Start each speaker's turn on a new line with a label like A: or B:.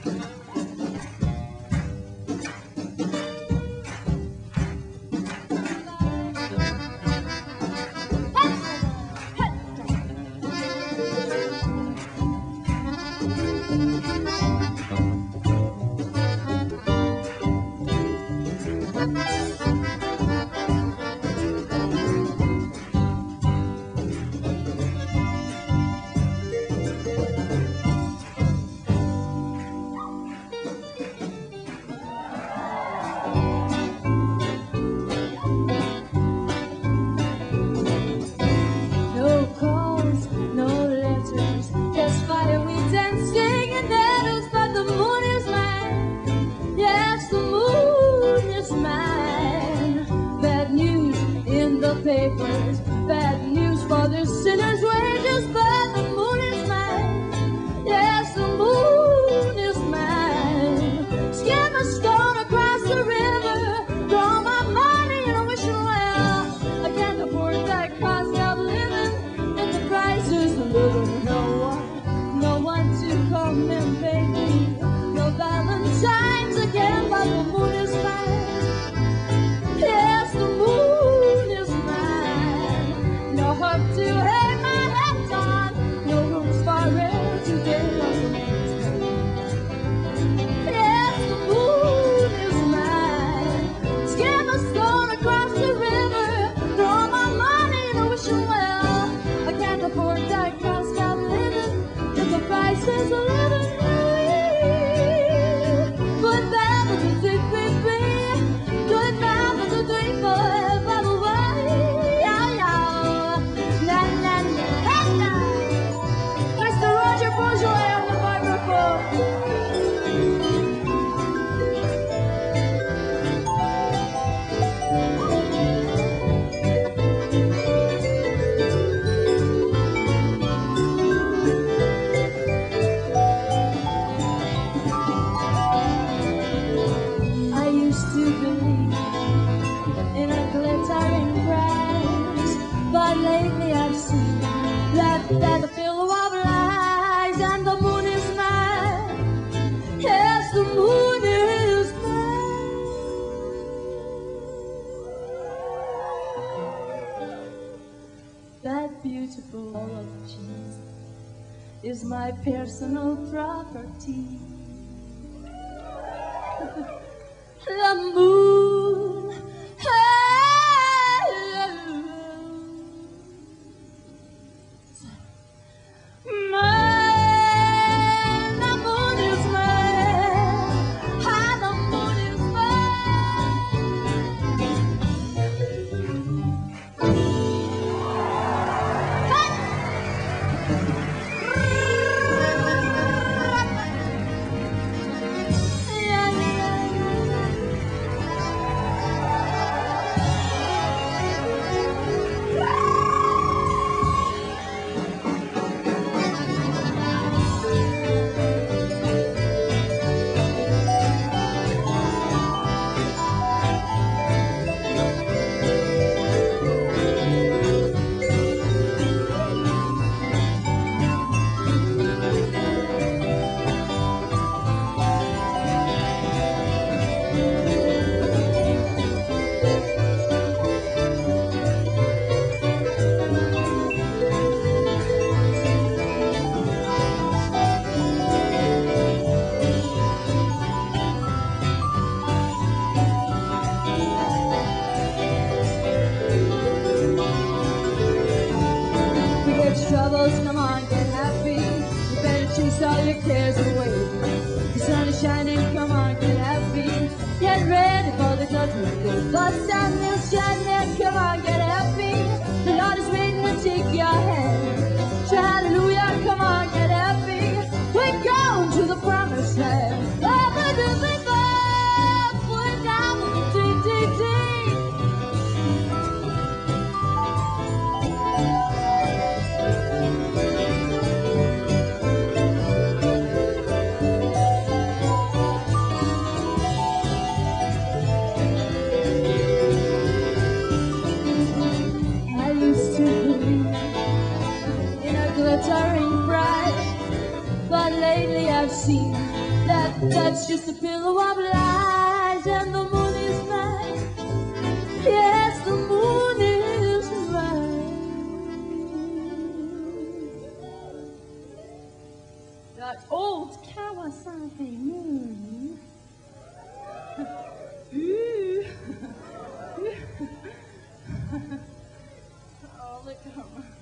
A: Papers, bad news for the sinner's wages, but the moon is mine. Yes, the moon is mine. Skim a stone across the river, throw my money in a wishing well. I can't afford that cost of living, and the price is living. No one to come and pay me. No Valentine's again, but the moon is mine. Yes, the moon is mine. No hope to hang my hat on, no rooms for rent to get on. Yes, the moon is mine. Skim a stone across the river, throw my money in a wishing well. I can't afford that cost of living, if the price is a living. But that was a big, big, big. Good now was a dream for by the way. Yeah, yeah. Na, na, na, hey, na. Mr. Roger Bourgeois on the microphone. I used to believe in a glittering prize, but lately I've seen that a pillow of lies, and the moon is mine. Yes, the moon is mine. That beautiful ball of cheese is my personal property. The moon, mine. The moon is mine. Ah, the moon is mine. That's just a pillow of lies, and the moon is mine. Yes, the moon is mine. That old Kawasaki moon. Ooh. Oh, look at him.